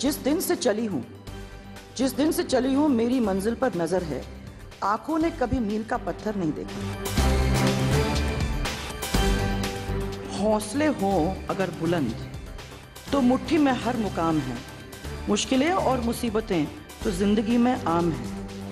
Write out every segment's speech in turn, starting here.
जिस दिन से चली हूं मेरी मंजिल पर नजर है, आंखों ने कभी मील का पत्थर नहीं देखा। हौसले हों अगर बुलंद तो मुट्ठी में हर मुकाम है, मुश्किलें और मुसीबतें तो जिंदगी में आम है।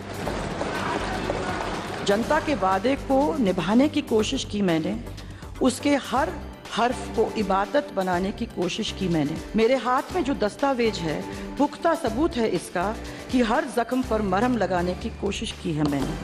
जनता के वादे को निभाने की कोशिश की मैंने, उसके हर हर्फ को इबादत बनाने की कोशिश की मैंने। मेरे हाथ में जो दस्तावेज है पुख्ता सबूत है इसका कि हर जख्म पर मरहम लगाने की कोशिश की है मैंने।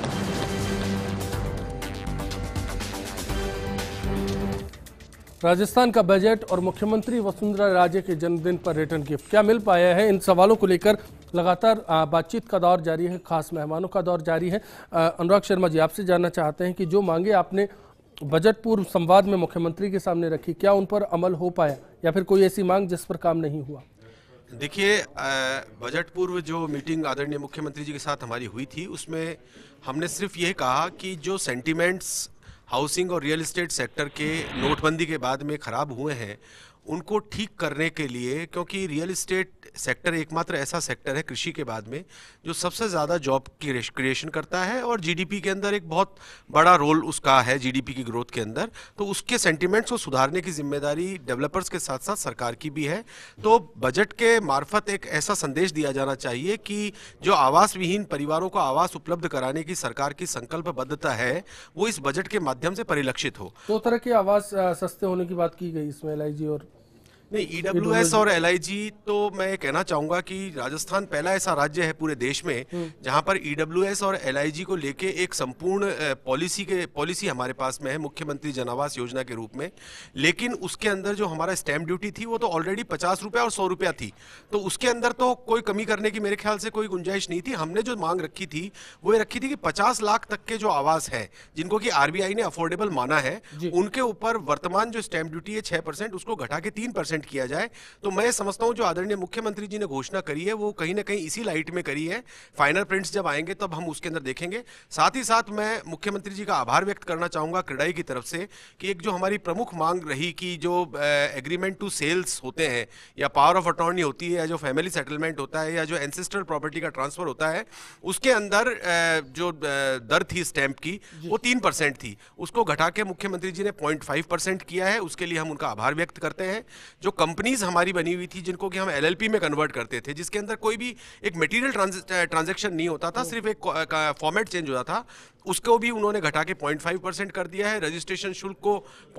राजस्थान का बजट और मुख्यमंत्री वसुंधरा राजे के जन्मदिन पर रिटर्न गिफ्ट क्या मिल पाया है, इन सवालों को लेकर लगातार बातचीत का दौर जारी है, खास मेहमानों का दौर जारी है। अनुराग शर्मा जी, आपसे जानना चाहते हैं कि जो मांगे आपने बजट पूर्व संवाद में मुख्यमंत्री के सामने रखी, क्या उन पर अमल हो पाया या फिर कोई ऐसी मांग जिस पर काम नहीं हुआ? देखिए, बजट पूर्व जो मीटिंग आदरणीय मुख्यमंत्री जी के साथ हमारी हुई थी, उसमें हमने सिर्फ ये कहा कि जो सेंटीमेंट्स हाउसिंग और रियल एस्टेट सेक्टर के नोटबंदी के बाद में ख़राब हुए हैं, उनको ठीक करने के लिए, क्योंकि रियल एस्टेट सेक्टर एकमात्र ऐसा सेक्टर है कृषि के बाद में जो सबसे ज़्यादा जॉब की क्रिएशन करता है और जीडीपी के अंदर एक बहुत बड़ा रोल उसका है जीडीपी की ग्रोथ के अंदर, तो उसके सेंटिमेंट्स को सुधारने की जिम्मेदारी डेवलपर्स के साथ साथ सरकार की भी है। तो बजट के मार्फत एक ऐसा संदेश दिया जाना चाहिए कि जो आवास विहीन परिवारों को आवास उपलब्ध कराने की सरकार की संकल्पबद्धता है वो इस बजट के माध्यम से परिलक्षित हो। दो तरह के आवास सस्ते होने की बात की गई इसमें, एलआईजी और नहीं, ईडब्ल्यूएस और एलआईजी, तो मैं कहना चाहूंगा कि राजस्थान पहला ऐसा राज्य है पूरे देश में जहां पर ईडब्ल्यूएस और एलआईजी को लेके एक संपूर्ण पॉलिसी हमारे पास में है मुख्यमंत्री जन आवास योजना के रूप में। लेकिन उसके अंदर जो हमारा स्टैंप ड्यूटी थी वो तो ऑलरेडी 50 रुपया और 100 रुपया थी, तो उसके अंदर तो कोई कमी करने की मेरे ख्याल से कोई गुंजाइश नहीं थी। हमने जो मांग रखी थी वो ये रखी थी कि 50 लाख तक के जो आवास है जिनको कि आरबीआई ने अफोर्डेबल माना है, उनके ऊपर वर्तमान जो स्टैंप ड्यूटी है 6% उसको घटा के 3% किया जाए। तो मैं समझता हूं जो आदरणीय मुख्यमंत्री जी ने घोषणा करी है वो कहीं ना कहीं इसी लाइट में करी है। फाइनल प्रिंट्स जब आएंगे तब हम उसके अंदर देखेंगे। साथ ही साथ मैं मुख्यमंत्री जी का आभार व्यक्त करना चाहूंगा क्रेडाई की तरफ से कि एक जो हमारी प्रमुख मांग रही कि जो एग्रीमेंट टू सेल्स होते हैं या पावर ऑफ अटॉर्नी होती है या जो फैमिली सेटलमेंट होता है या जो एंसेस्ट्रल प्रॉपर्टी का ट्रांसफर होता है, उसके अंदर जो दर थी स्टैंप की वो 3% थी, उसको घटा के मुख्यमंत्री जी ने 0.5% किया है। उसके लिए हम उनका आभार व्यक्त करते हैं। जो कंपनीज हमारी बनी हुई थी जिनको कि हम एलएलपी में कन्वर्ट करते थे, जिसके अंदर कोई भी एक मटेरियल ट्रांजैक्शन नहीं होता था, सिर्फ एक फॉर्मेट चेंज होता था, उसको भी उन्होंने घटा के 0.5% कर दिया है। रजिस्ट्रेशन शुल्क को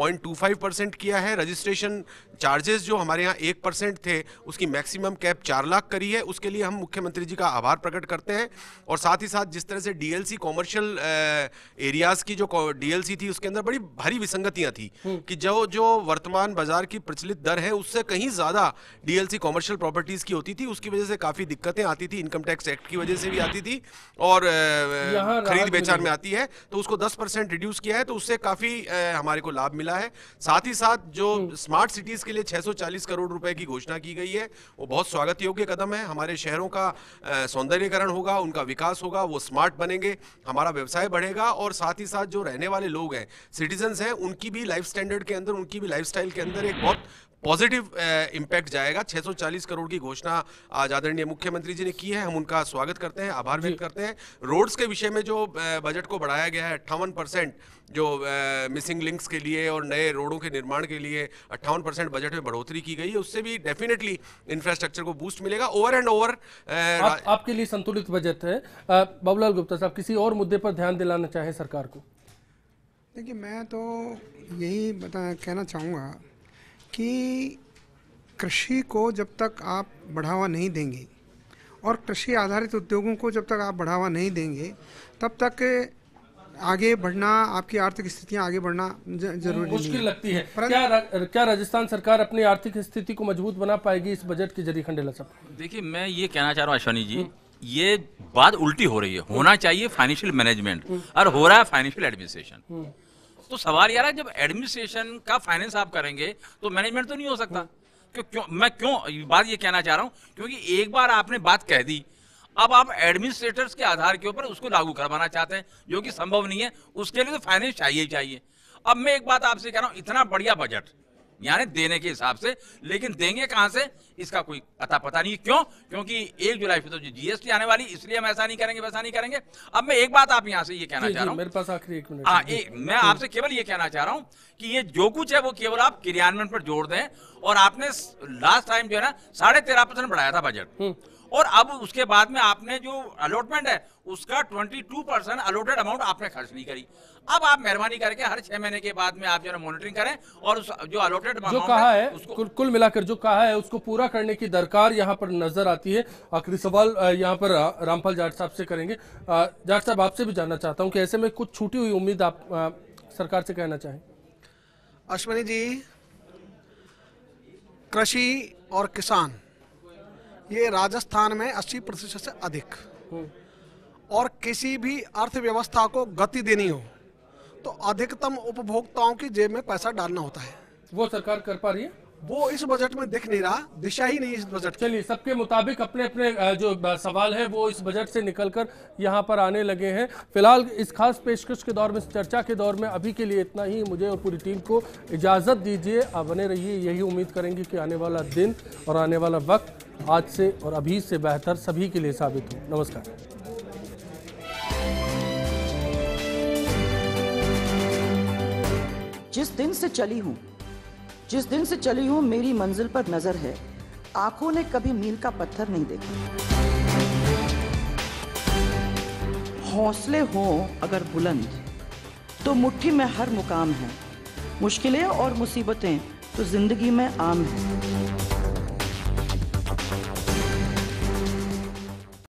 0.25% किया है। रजिस्ट्रेशन चार्जेस जो हमारे यहाँ 1% थे उसकी मैक्सिमम कैप 4 लाख करी है। उसके लिए हम मुख्यमंत्री जी का आभार प्रकट करते हैं। और साथ ही साथ जिस तरह से डीएलसी कॉमर्शियल एरियाज की जो डीएलसी थी उसके अंदर बड़ी भारी विसंगतियां थी कि जो वर्तमान बाजार की प्रचलित दर है उससे कहीं ज्यादा डीएलसी कॉमर्शियल प्रॉपर्टीज की होती थी। उसकी वजह से काफी दिक्कतें आती थी, इनकम टैक्स एक्ट की वजह से भी आती थी और खरीद बेचान में आती है, तो उसको 10% रिड्यूस किया है, तो उससे काफी हमारे को लाभ मिला है। साथ ही साथ जो स्मार्ट सिटीज के लिए 640 करोड़ रुपए की घोषणा की गई है वो बहुत स्वागत योग्य कदम है। हमारे शहरों का सौंदर्यीकरण होगा, उनका विकास होगा, वो स्मार्ट बनेंगे, हमारा व्यवसाय बढ़ेगा और साथ ही साथ जो रहने वाले लोग हैं, सिटीजन्स हैं, उनकी भी लाइफ स्टैंडर्ड के अंदर, उनकी भी लाइफस्टाइल के अंदर एक बहुत पॉजिटिव इम्पैक्ट जाएगा। 640 करोड़ की घोषणा आज आदरणीय मुख्यमंत्री जी ने की है, हम उनका स्वागत करते हैं, आभार व्यक्त करते हैं। रोड्स के विषय में जो बजट को बढ़ाया गया है 58% जो मिसिंग लिंक्स के लिए और नए रोडों के निर्माण के लिए 58% बजट में बढ़ोतरी की गई है, उससे भी डेफिनेटली इंफ्रास्ट्रक्चर को बूस्ट मिलेगा। ओवर एंड ओवर आपके लिए संतुलित बजट है। बाबूलाल गुप्ता साहब, किसी और मुद्दे पर ध्यान दिलाना चाहे सरकार को? देखिए, मैं तो यही कहना चाहूँगा कि कृषि को जब तक आप बढ़ावा नहीं देंगे और कृषि आधारित उद्योगों को जब तक आप बढ़ावा नहीं देंगे तब तक आगे बढ़ना, आपकी आर्थिक स्थितियां आगे बढ़ना जरूरी मुश्किल लगती है। क्या राजस्थान सरकार अपनी आर्थिक स्थिति को मजबूत बना पाएगी इस बजट के जरिए? खंडेला साहब, देखिए, मैं ये कहना चाह रहा हूँ अश्वनी जी, ये बात उल्टी हो रही है। होना चाहिए फाइनेंशियल मैनेजमेंट और हो रहा है फाइनेंशियल एडमिनिस्ट्रेशन। तो सवाल यार है, जब एडमिनिस्ट्रेशन का फाइनेंस आप करेंगे तो मैनेजमेंट तो नहीं हो सकता। क्यों बात ये कहना चाह रहा हूं, क्योंकि एक बार आपने बात कह दी, अब आप एडमिनिस्ट्रेटर्स के आधार के ऊपर उसको लागू करवाना चाहते हैं, जो कि संभव नहीं है। उसके लिए तो फाइनेंस चाहिए ही चाहिए। अब मैं एक बात आपसे कह रहा हूं, इतना बढ़िया बजट यानी देने के हिसाब से, लेकिन देंगे कहां से इसका कोई अता पता नहीं। क्यों? क्योंकि 1 जुलाई से तो जीएसटी आने वाली, इसलिए हम ऐसा नहीं करेंगे वैसा नहीं करेंगे। अब मैं एक बात आप यहां से ये कहना चाह रहा हूं, मेरे पास आखिरी 1 मिनट। मैं आपसे केवल ये कहना चाह रहा हूं कि ये जो कुछ है वो केवल आप क्रियान्वयन पर जोड़ दें। और आपने लास्ट टाइम जो है ना 13.5% बढ़ाया था बजट, और अब उसके बाद में आपने जो अलॉटमेंट है उसका 22% अलॉटेड अमाउंट आपने खर्च नहीं करी। अब आप मेहरबानी करके हर 6 महीने के बाद में आप जो है मॉनिटरिंग करें और उस जो अलॉटेड जो कहा है उसको कुल मिलाकर जो कहा है उसको पूरा करने की दरकार यहाँ पर नजर आती है। आखिरी सवाल यहाँ पर रामपाल जाट साहब से करेंगे। जाट साहब, आपसे भी जानना चाहता हूँ कि ऐसे में कुछ छूटी हुई उम्मीद आप सरकार से कहना चाहें। अश्वनी जी, कृषि और किसान ये राजस्थान में 80% से अधिक, और किसी भी अर्थव्यवस्था को गति देनी हो तो अधिकतम उपभोक्ताओं की जेब में पैसा डालना होता है। वो सरकार कर पा रही है? वो इस बजट में दिख नहीं रहा, दिशा ही नहीं इस बजट की। चलिए, सबके मुताबिक अपने अपने जो सवाल है वो इस बजट से निकलकर यहाँ पर आने लगे हैं। फिलहाल इस खास पेशकश के दौर में, इस चर्चा के दौर में अभी के लिए इतना ही। मुझे और पूरी टीम को इजाज़त दीजिए। आप बने रहिए, यही उम्मीद करेंगे कि आने वाला दिन और आने वाला वक्त आज से और अभी से बेहतर सभी के लिए साबित हो। नमस्कार। जिस दिन से चली हूँ मेरी मंजिल पर नजर है, आंखों ने कभी मील का पत्थर नहीं देखा। हौसले हों अगर बुलंद तो मुट्ठी में हर मुकाम है, मुश्किलें और मुसीबतें तो जिंदगी में आम है।